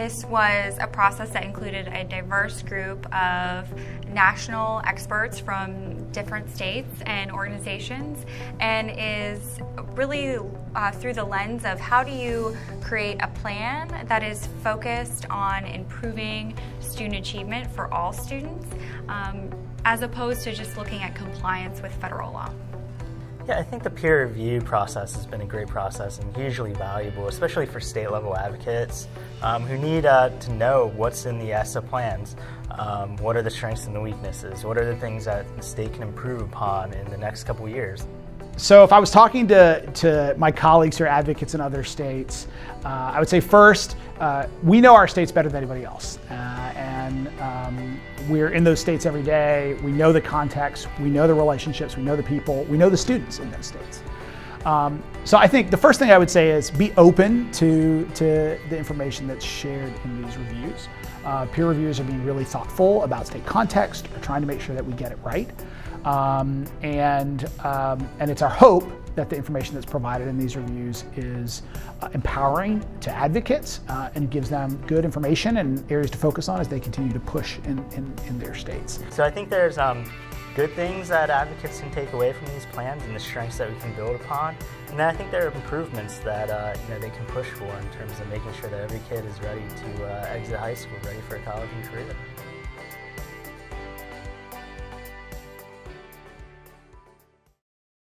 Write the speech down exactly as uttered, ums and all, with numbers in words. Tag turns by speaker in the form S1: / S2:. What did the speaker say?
S1: This was a process that included a diverse group of national experts from different states and organizations, and is really uh, through the lens of how do you create a plan that is focused on improving student achievement for all students, um, as opposed to just looking at compliance with federal law.
S2: Yeah, I think the peer review process has been a great process and hugely valuable, especially for state level advocates um, who need uh, to know what's in the ESSA plans. Um, what are the strengths and the weaknesses? What are the things that the state can improve upon in the next couple years?
S3: So if I was talking to, to my colleagues who are advocates in other states, uh, I would say first, uh, we know our states better than anybody else. Uh, and um, we're in those states every day. We know the context, we know the relationships, we know the people, we know the students in those states. Um, so I think the first thing I would say is be open to, to the information that's shared in these reviews. Uh, peer reviewers are being really thoughtful about state context, or trying to make sure that we get it right. Um, and, um, and it's our hope that the information that's provided in these reviews is uh, empowering to advocates uh, and gives them good information and areas to focus on as they continue to push in, in, in their states.
S2: So I think there's um, good things that advocates can take away from these plans and the strengths that we can build upon. And then I think there are improvements that uh, you know, they can push for in terms of making sure that every kid is ready to uh, exit high school, ready for a college and career.